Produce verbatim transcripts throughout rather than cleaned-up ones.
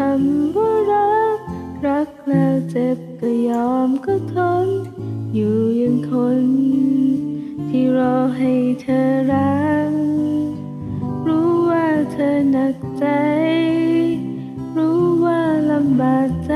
ำว่ารักรักแล้วเจ็บก็ยอมก็ทนอยู่ยังคนที่รอให้เธอรักรู้ว่าเธอหนักใจรู้ว่าลำบากใจ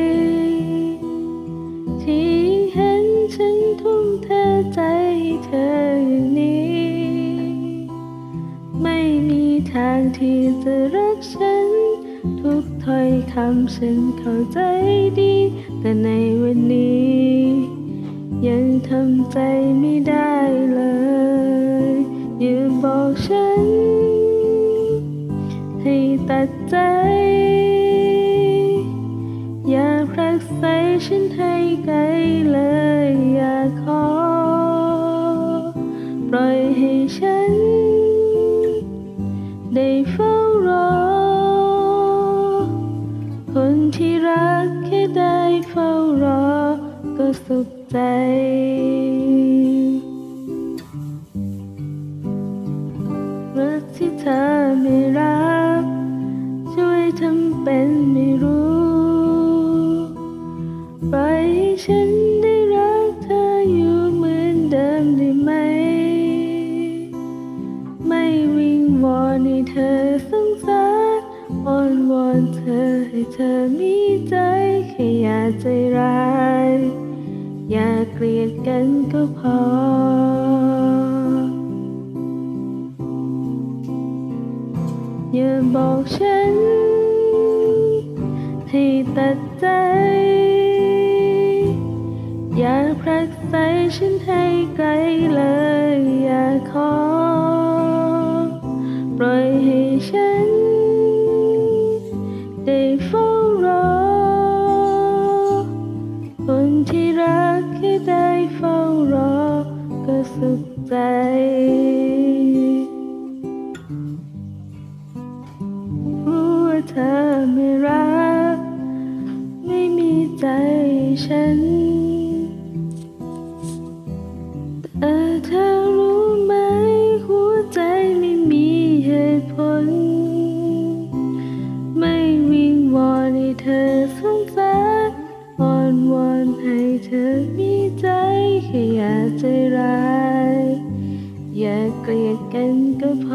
ที่เห็นฉันทุ่มเทใจให้เธออย่างนี้ไม่มีทางที่จะรักฉันทุกถ้อยคำฉันเข้าใจดีแต่ในวันนี้ยังทำใจไม่ได้เลยอย่าบอกฉันให้ตัดใจอย่าผลักไสฉันให้ไกลเลยอย่าขอปล่อยให้ฉันได้เฝ้ารอคนที่รักแค่ได้เฝ้ารอก็สุขใจรักที่เธอไม่รับช่วยทำเป็นไม่รู้ปล่อยให้ฉันได้รักเธออยู่เหมือนเดิมได้ไหมไม่วิงวอนให้เธอสงสารอ้อนวอนเธอให้เธอมีใจแค่อย่าใจร้ายอย่าเกลียดกันก็พออย่าบอกฉันให้ตัดใจอย่าผลักไสฉันให้ไกลเลยอย่าขอปล่อยให้ฉันได้เฝ้ารอคนที่รักแค่ได้เฝ้ารอก็สุขใจรู้ว่าเธอไม่รักไม่มีใจฉันแต่เธอรู้ไหมหัวใจไม่มีเหตุผลไม่วิงวอนให้เธอสงสารอ้อนวอนให้เธอมีใจแค่อย่าใจร้ายอย่าเกลียดกันก็พ